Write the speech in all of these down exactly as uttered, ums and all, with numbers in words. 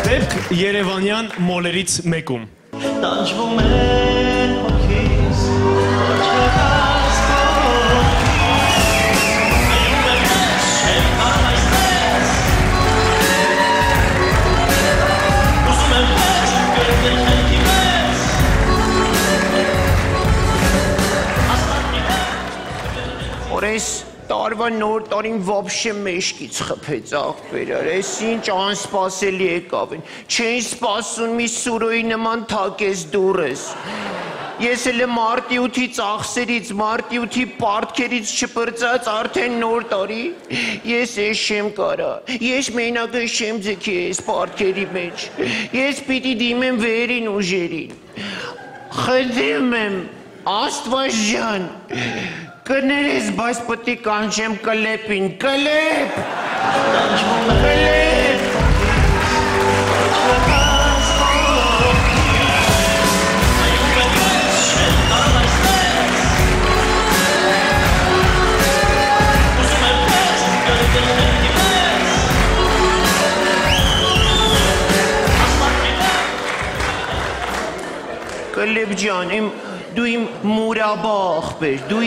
Դեպք Երևանյան մոլերից մեկում։ Տանջվում է հոգիս, չեղած կողքիս, այում եմ ես, չեմ կարող այսպես, ուզում եմ ես, գրդել խելքի մեզ, Օրես տարվա նոր տարին վաբշե մեշկից խփեց աղբերար, ես ինչ անսպասելի եկավ են, չեն սպասուն մի սուրոյի նման թակես դուրս, ես էլ մարտի ութի ծախսերից, մարտի ութի պարտքերից չպրծած արդեն նոր տարի, ես ես շեմ կարա, ես մենակը շեմ ձգի ես պարտքերի մեջ, ես պիտի դիմեմ վերին ուժերին, խնդրում եմ, Աստված ջան, կներես, բայց պտի կանչեմ կլեպին, կլեպ, կլեպ, կլեպ ջան, իմ դու իմ մուրաբա աղբեր, դու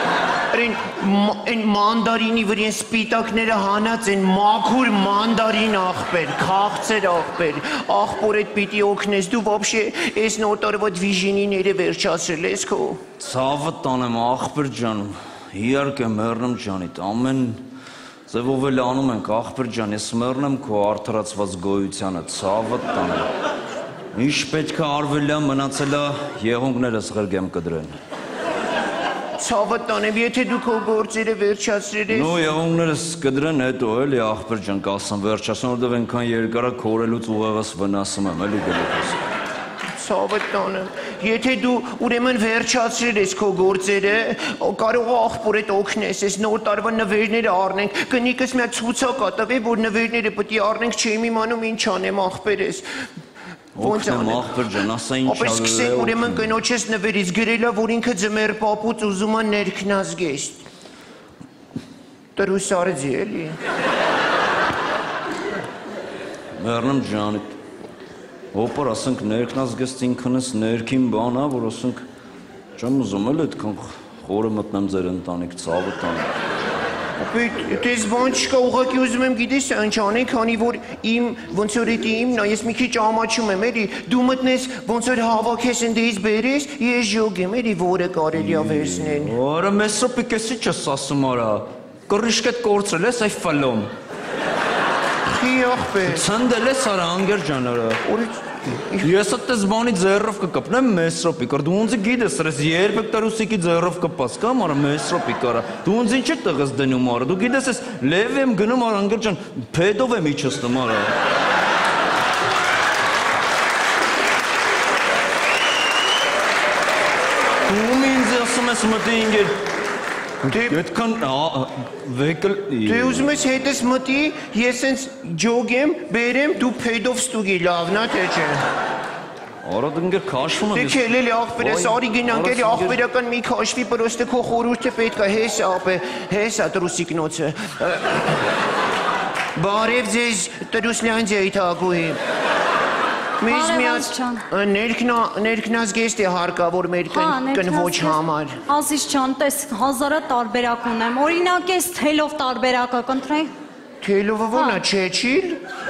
իմ մանդարինի վրին սպիտակները հանած են մաքուր մանդարին աղբեր, քաղցեր աղբեր, աղբոր էդ պիտի օգնես, դու վաբշե ես նոր տարվա դվիժինիները վերջացրել ես քո։ Ցավը տանեմ աղբեր ջան, իհարկե մեռնեմ ջանիդ, ամեն ձևով էլ անում ենք աղբեր ջան, ես մեռնեմ քո արդարացված գոյությանը, ցավը տանեմ։ Ինչ պետք է արվել է, մնացել է, եղունգներս ղրգեմ կդրեն։ Ցավը տանեմ, եթե դու քո գործերը վերջացրել ես։ Նո, եղունգներս կդրեն հետո էլի աղբեր ջան կասեմ վերջացան, որտեղ այնքան երկար է քորելուց ուղեղս վնասում եմ, էլի գլուխս։ Ցավը տանեմ, եթե դու ուրեմն վերջացրել ես քո գործերը, կարող է աղբոր էդ օգնես, ես նոր տարվա նվերները առնենք, կնիկս մի հատ ցուցակ տվի, որ նվերները պետք է առնենք, չեմ իմանում ինչ անեմ աղբերես։ Օգնեմ աղբեր ջան, ասա ինչ ապա սկսենք ուրեմն կնոջես նվերից գրելա, որ ինքը ձմեր պապուց ուզում է ներքնազգես։ Տրուս արեցի էլի։ Մեռնեմ ջանիդ, հոպար ասենք ներքնազգես ինքնս ներքին բան է, որ ասենք չեմ ուզում էլ այդքան խորը մտնեմ ձեր ընտանիք, ցավը տանեմ։ Դες բան չկա, ուղղակի ուզում եմ գիտես ինչ անենք, քանի որ իմ ոնց որ էդի իմն է, ես մի քիչ ամաչում եմ, էլի, դու մտնես ոնց որ հավաքես ընդից բերես, ես ժոգեմ, էլի, որը կարելի է վերցնել։ Արա մեզ սոպիկ էսի չես ասում արա, կռիշկետ կորցրել ես այ ֆալոմ։ Խի աղբեր։ Ցնդել ես արա անգեր ջան արա։ Ես այդպես բանի ձեռով կկպնեմ մեզ սոպիկ, դու ոնց գիտես, ես երբեք տարուսիկի ձեռով կպած կամ արա մեզ սոպիկ արա, դու ոնց ինչ տղս դնում արա, դու գիտես ես լև եմ գնում արա անգեր ջան, փեդով եմ իջեցնում արա։ Դու ինձ ասում ես մտի ինգեր, այդքան վեկլ… Դե ուզում ես հետս մտի, ես ենց ջոգեմ, բերեմ, դու փեդով ստուգի լավնա թե չէ։ Արա դնգեր քաշվում եմ։ Դե չէ, էլի աղբեր ես, արի գնանք, էլի աղբերական մի քաշվի, պրոստը քո խորհուրդը պետք է, հես ապե, հես ա տրուսիկնոցը։ Բարև ձեզ Տրուսլանդիայի թագուհի։ Մեզ միած ներքնազգեստ է հարկավոր մեր կնվոչ համար։ Ազիզ ջան, տես հազարը տարբերակ ունեմ, օրինակ ես թելով տարբերակը կընտրենք։ Թելովը ոնա չեչիլ։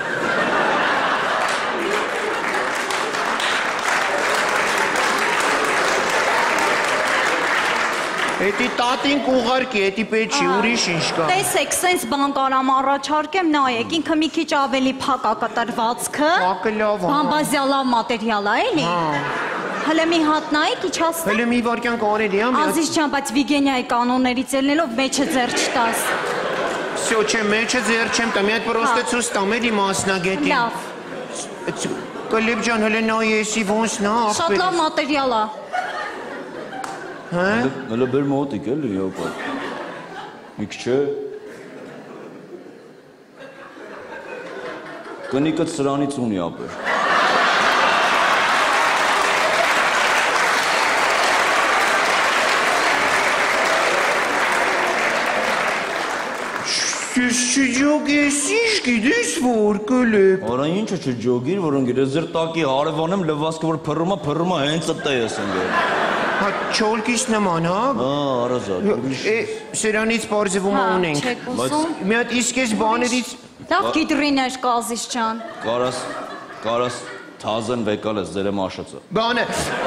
Էդի տատին կուղարկի, էդի պետ չի, ուրիշ ինչ կա։ Տեսեք, սենց բան կարամ առաջարկեմ, նայեք, ինքը մի քիչ ավելի փակ ակտրվածքը, բամբազյալավ մատերիալ է, էլի։ Հələ մի հատ նայեք, իջացնեք։ Հələ մի վարկյան կարելի է։ Ազիզ ջան, բայց Վիգենիայի կանոններից ելնելով մեջը ձեռ չտաս։ Всё, չէ, մեջը ձեռ չեմ տա, մի հատ պրոստը ցույց տամ էլի մասնագետին։ Լավ։ Կլիբ ջան, հələ նայ էսի ոնց նա ախպեր։ Շատ լավ մատերիալ է։ Հա։ Հələ բեր մոտիկ էլի, հոպա։ Միք չէ։ Կնիկը սրանից ունի ապեր։ Շուշ Ես չջոգես, ինչ գիտես որ կլեպ։ Արա ինչը չջոգիր, որոնք ես ձեր տակի հարևանեմ լվասկը որ փռումա, փռումա հենց ըտե ես ընկել։ Հա չորքից նման, հա։ Հա, արազատ։ Սրանից բարձվում ունենք։ Մի հատ իսկ ես բաներից Լավ գիդրիներ կազիս ջան։ Կարաս, կարաս թազեն վեկալ ես ձեր եմ աշացը։ Բանը,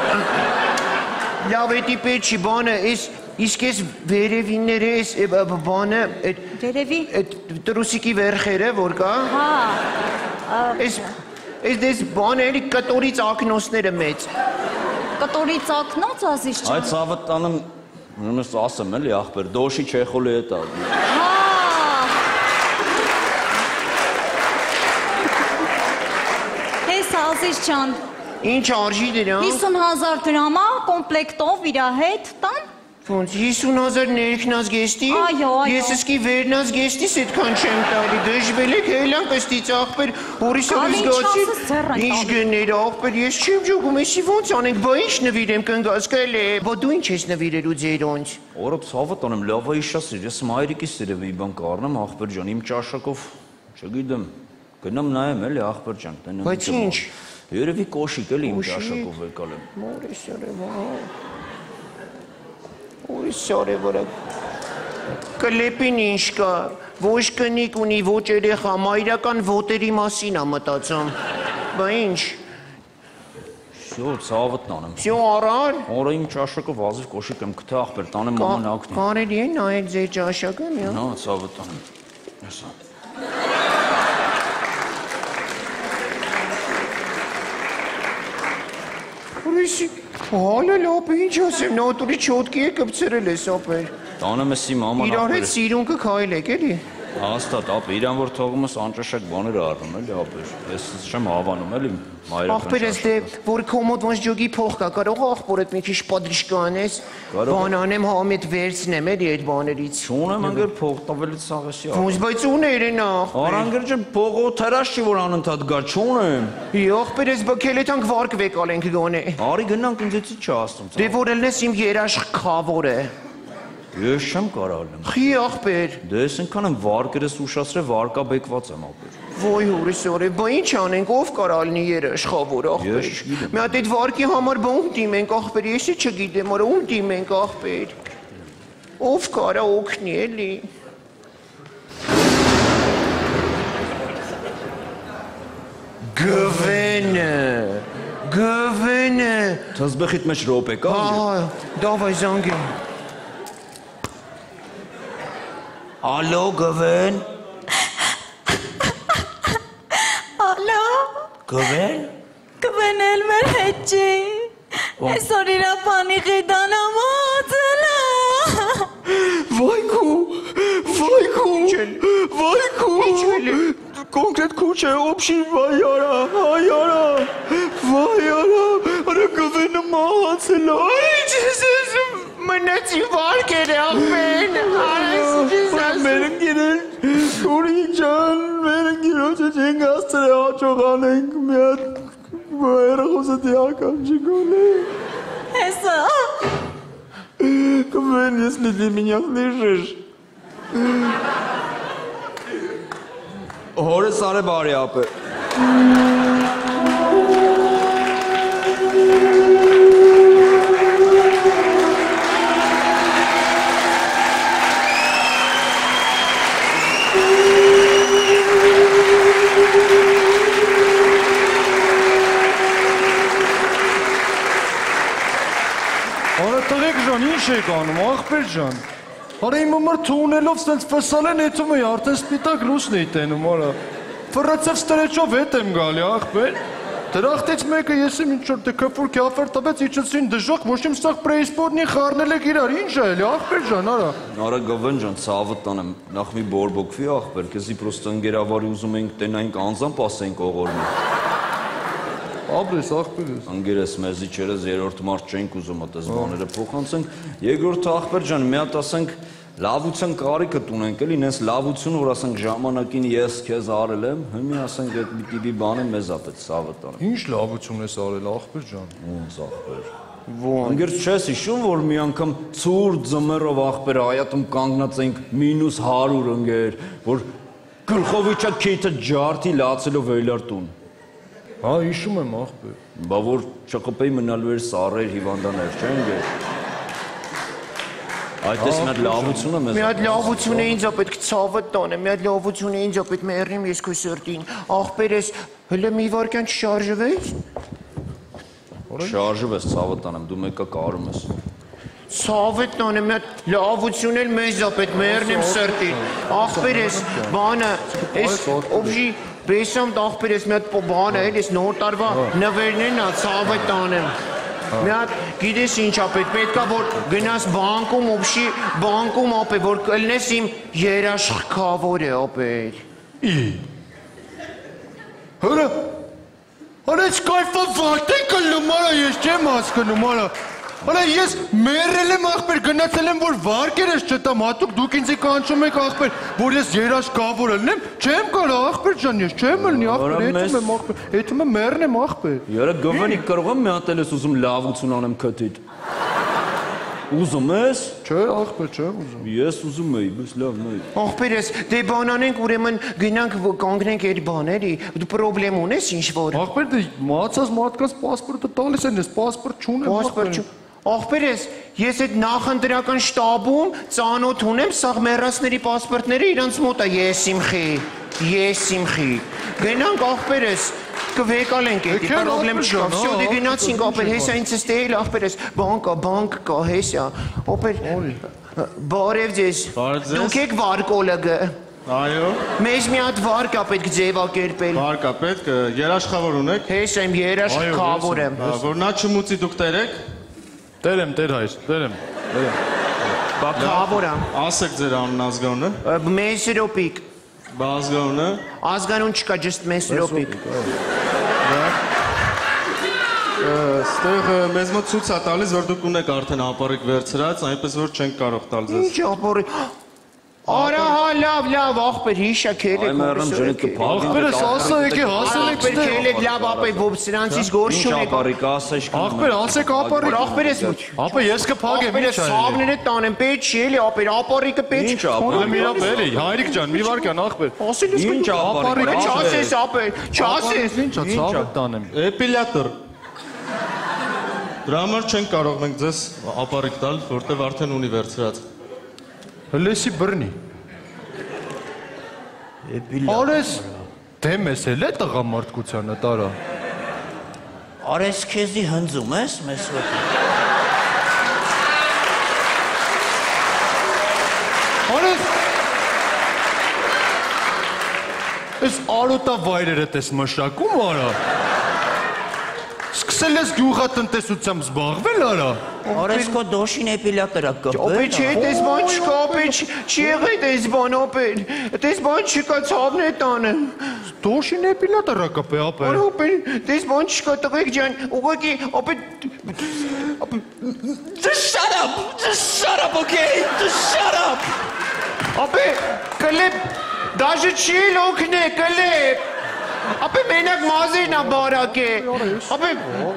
լավ էտի պետ չի, բանը, իսկ ես վերևինները ես, բանը, Վերևի։ տրուսիկի վերխերը, որ կա։ Հա։ Ես դες բանը էլի կտորից ակնոսները մեծ։ Կտորից ակնոց ազիս ջան։ Այդ ծավըտ տանեմ, նմես ասեմ էլի աղբեր, դոշի չեխոլի էտ ա։ Հա։ Հես ազիս ջան։ Ինչ արժի դրան։ հիսուն հազար դրամա կոմպլեկտով իրա հետ տան։ Ոնց հիսուն հազար ներքնած գեստի։ Այո, այո։ Ես իսկի վերնած գեստիս այդքան չեմ տալի։ Դժվել եք հելանք ըստից աղբեր, որիսով զգացի։ Ինչ գներ աղբեր, ես չեմ ջոգում, էսի ոնց անենք, բա ինչ նվիրեմ կնգաս կել է։ Բա դու ինչ ես նվիրելու ձերոնց։ Օրը ցավը տանեմ, լավա իշասիր, ես մայրիկիս սիրև մի բան կառնեմ աղբեր ջան, իմ ճաշակով, չգիտեմ, գնամ նայեմ էլի աղբեր ջան, տենեմ։ Բայց ինչ։ Երևի կոշիկ էլի իմ ճաշակով եկալ եմ։ Մորես արևա։ Ուրիշ արևորա։ Կլեպին ինչ կա, ոչ կնիկ ունի, ոչ երեխա, մայրական ոտերի մասին ա մտածում։ Բա ինչ։ Всё, ցավը տանեմ։ Всё առար։ Օրը իմ ճաշակով ազիվ կոշիկ եմ գտա աղբեր, տանեմ մաման ակնի։ Կարելի է նայել ձեր ճաշակը, միա։ Հա, ցավը տանեմ։ Հեսա։ Ուրիշ, հալը լապ ինչ ասեմ, նատուրի չոտքի է կպցրել ես ապեր։ Տանեմ ես իմ մաման Իրար աղբեր։ հետ սիրուն կքայլ եք էլի։ Հաստատ, ապ իրան որ թողում ես անճաշակ բաներ առնում էլի աղբեր։ Ես չեմ հավանում էլի մայրական։ Աղբեր ես դե, որ քոմոդ ոնց ջոգի փող կա, կարող աղբոր այդ մի քիչ պատրիշկա անես, բան անեմ համետ վերցնեմ էլի այդ բաներից։ Չունեմ անգեր փող տվելից սաղեսի աղբեր։ Ոնց բայց ուներ են աղբեր։ Արանգեր ջան փողո թրաշ չի որ անընդհատ գա, չունեմ։ Աղբեր ես բքել եթանք վարկ վեկալ ենք գոնե։ Արի գնանք ինձեցի չասում։ Դե որ ելնես իմ երաշխ խավոր է։ Ես չեմ կարող եմ։ Խի աղբեր։ Դե ես այնքան եմ վարկերս ուշացրել, վարկա բեկված եմ աղբեր։ Ոյ հուրիս օրե, բա ինչ անենք, ով կարա լինի երաշխավոր աղբեր։ Ես չգիտեմ։ Մի հատ այդ վարկի համար բա ում դիմենք աղբեր, ես չգիտեմ, արա ում դիմենք աղբեր։ Ով կարա օգնի էլի։ Գվենը, գվենը։ Թզբեխիտ մեջ ռոպե կա։ Ահա, դավայ զանգեմ։ Ալո, գվեն։ Ալո։ Գվեն։ Կվենել մեր հետ չի։ Այսօր իրա պանի խիդանամոծել է։ Վայ քու, վայ քու, վայ քու։ Կոնկրետ քուչ է, օբշի, վայ արա, վայ արա, վայ արա, արա գվենը մահացել է, այ ես ես մնացի վարկեր է աղբեն, մեր ընկերել, ուրի ջան, մեր ընկերոջը չենք աստրե հաճող անենք, մի հատ երախոսը դիական չգոն է։ Հեսա։ Կվեն ես լիդի մինյախ լիշիշ։ Հորս արե բարի ապը։ Արա տղեկ ժան, ինչ եք անում, աղբեր ժան։ Արա իմ համար թունելով սենց վսալ են եթում է, արդեն սպիտակ լուսն էի տենում, արա։ Վրացև ստրեչով հետ եմ գալի, աղբեր։ Դրախտից մեկը ես եմ ինչ-որ դե կպուր կյաֆեր տվեց իչեցին դժակ, ոչ իմ ստաղ պրեիսպորնի խարնել եք իրար, ինչ է էլի, աղբեր ժան, արա։ Արա գվեն ջան, ցավը տանեմ, նախ մի բորբոքվի աղբեր, քեզի պրոստը ընկերավարի ուզում ենք տենայինք անձամբ ասենք օղորնի։ Ապրես, աղբեր ես։ Ընկերս մեզի չերես երրորդ մարդ չենք ուզում այդպես բաները փոխանցենք, երկրորդը աղբեր ջան, մի հատ ասենք լավության կարիքը տունենք էլի, նենց լավություն, որ ասենք ժամանակին ես քեզ արել եմ, հիմի ասենք այդ մի տիպի բանը մեզ ապեց ցավը տանեմ։ Ինչ լավություն ես արել, աղբեր ջան։ Ոնց աղբեր։ Անգեր չես հիշում, որ մի անգամ ցուրտ ձմեռով աղբերը հայատում կանգնած էինք մինուս հարյուր ընկեր, որ գլխովիչա քեթը ջարդի լացելով էլար տուն։ Հա, հիշում եմ աղբեր։ Բա որ չխփեի մնալու էր սառեր հիվանդաներ, չէ՞ ընկեր։ Այդպես մի հատ լավություն է մեզ։ Մի հատ լավություն է ինձ պետք ցավը տանեմ, մի հատ լավություն է ինձ պետք մեռնեմ ես քո սրտին։ Աղբերես, հələ մի վարքյան չշարժվես։ Շարժվես ցավը տանեմ, դու մեկը կարում ես։ Ցավը տանեմ, մի հատ լավություն էլ մեզ պետք մեռնեմ սրտին։ Աղբերես, բանը, էս օբժի բեսամ աղբերես մի հատ բանը էլ էս նոր տարվա նվերներն է ցավը տանեմ։ Մի հատ գիտես ինչա պետք, պետքա որ գնաս բանկում, օբշի բանկում ապե, որ կլնես իմ երաշխավորը ապեր։ Ի։ Հորա, հորա ես կայֆով վարդ է կլնում արա, ես չեմ հասկնում արա։ Հորա ես մերել եմ աղբեր, գնացել եմ, որ վարկեր ես չտամ, հատուկ դուք ինձ եք անչում եք աղբեր, որ ես երաշխավոր ելնեմ, չեմ կարա աղբեր ջան, ես չեմ ելնի աղբեր, եթում եմ աղբեր, եթում եմ մերնեմ աղբեր։ Յարա գվանի կարող եմ մի հատ էլ ես ուզում լավություն անեմ քթիդ։ Ուզում ես։ Չէ, աղբեր, չեմ ուզում։ Ես ուզում եի, բայց լավն է։ Աղբերս, դե բանանենք ուրեմն գնանք կանգնենք այդ բաների, դու պրոբլեմ ունես ինչ-որ։ Աղբեր, դե մահացած մարդկանց պասպորտը տալիս են, ես պասպորտ չունեմ աղբեր։ Աղբերս, ես այդ նախընտրական շտաբում ծանոթ ունեմ, սաղ մեռածների պասպորտները իրանց մոտ է, ես իմխի, ես իմխի։ Գնանք աղբերս, կվեկալենք էդի, պրոբլեմ չկա, վсё, դե գնացինք աղբեր, հեսա ինձ ստեել աղբերս, բան կա, բանկ կա, հեսա, աղբեր, բարև ձեզ, դուք եք վարկոլոգը։ Այո։ Մեզ մի հատ վարկ է պետք ձևակերպել։ Վարկ է պետք, երաշխավոր ունեք։ Հեսա իմ երաշխավոր եմ։ Որ նա չմուծի դուք տերեք։ Տերեմ, տեր հայր, տերեմ, տերեմ։ Բակավոր եմ։ Ասեք ձեր անուն ազգանունը։ Մեսրոպիկ։ Բա ազգանունը։ Ազգանուն չկա, just Մեսրոպիկ։ Ստեղ մեզ մոտ ցույց է տալիս, որ դուք ունեք արդեն ապարիկ վերցրած, այնպես որ չենք կարող տալ ձեզ։ Ինչ ապարիկ։ Արա, հա, լավ, լավ, աղբեր, հիշա քել եք։ Այ մեռնեմ ջնի կփաղի։ Աղբերս ասա եկի հասել եք Աղբեր քել եք, լավ, ապե ոբ սրանցից գորշ Ինչ ունեք։ ապարիկ ասես կում։ Աղբեր, ասեք ապարիկ։ Աղբերս Ապա ես կփագեմ, Աղբերը ինչ այ։ սավները տանեմ, պետք չի էլի, ապեր, ապարիկը պետք Ինչ ապարիկ։ Հորա մի լավ էլի, հայրիկ ջան, մի վարկյան աղբեր։ Ասել ես Ինչ ապարիկ։ չասես, ապեր, չասես։ Ինչա ցավը տանեմ։ Էպիլյատոր։ Դրա համար չենք կարող մենք ձեզ ապարիկ տալ, որտեվ արդեն ունի վերցրած։ Հլեսի բռնի։ Արես դեմ ես էլ է տղամարդկությանը տարա։ Արես քեզի հնձում ես, մեզ ոք։ Արես Ես արոտա վայրերը տես մշակում արա։ Սկսել ես գյուղատնտեսությամբ զբաղվել արա։ Արես քո դոշին էպիլյատորա կապել։ Ապեր չէ, դες բան չկա, ապեր չի եղել դες բան, ապեր։ Դες բան չկա, ցավն է տանեմ։ Դոշին էպիլյատորա կապե ապեր։ Արա ապեր, դες բան չկա, տղեկ ջան, ուղղակի ապեր Just shut up, just shut up, okay? Just shut up։ Ապեր, կլեպ, դաժե չի լոքնե, կլեպ։ Ապե մենակ մազերն է բարակ է, ապե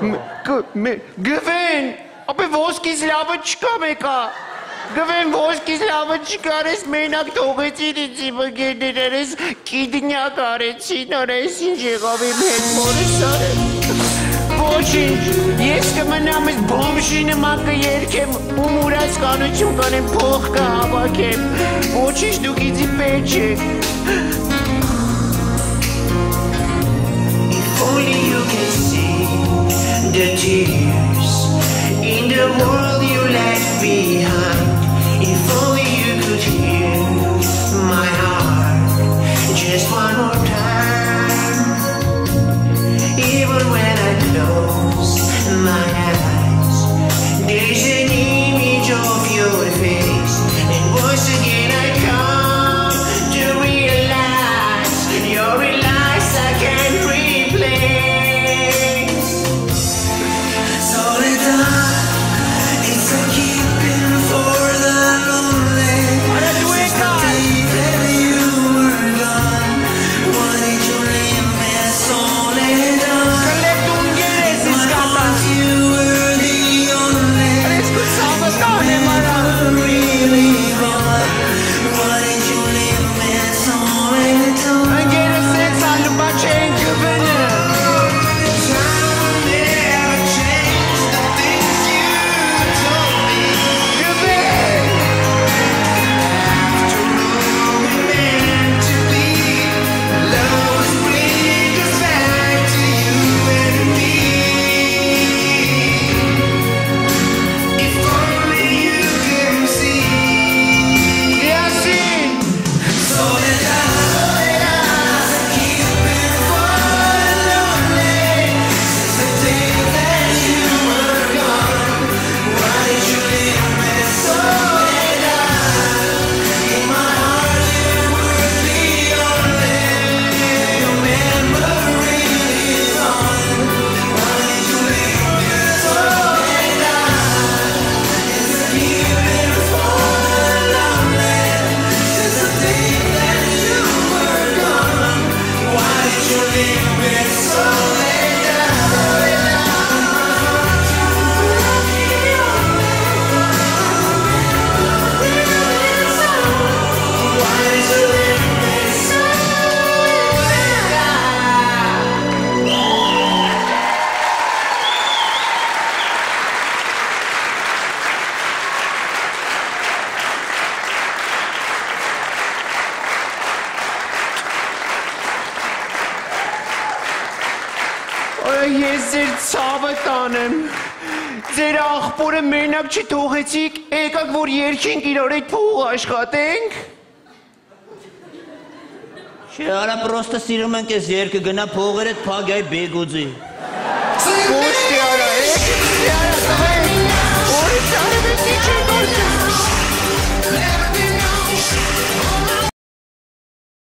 գվեն, ապե ոսկիս լավը չկա մեկա, գվեն ոսկիս լավը չկա, ես մենակ թողեցին ինձ իմ ընկերներ, ես կիդնյակ արեցին, ես ինչ եղավ իմ հետ մորս արեմ, ոչինչ, ես կմնամ ես բոմշի նման կերքեմ, ու մուրած կանություն կանեմ փող կհավաքեմ, ոչինչ դուք ինձի պետք չեք։ Only you can see the tears in the world you left behind. If only you could hear my heart just one more time. Even when I close my eyes, there's an image of your face, and once again I come to realize you're realize I can't breathe. ես ձեր ցավը տանեմ։ Ձեր աղբորը մենակ չթողեցիք, եկաք որ երկինք իրար այդ փող աշխատենք։ Չէ, արա պրոստը սիրում ենք ես երկը գնա փողերդ փագ այ բեգուձի։ Ոստի արա, եք, արա, տղեկ, որի շարը մետի չեք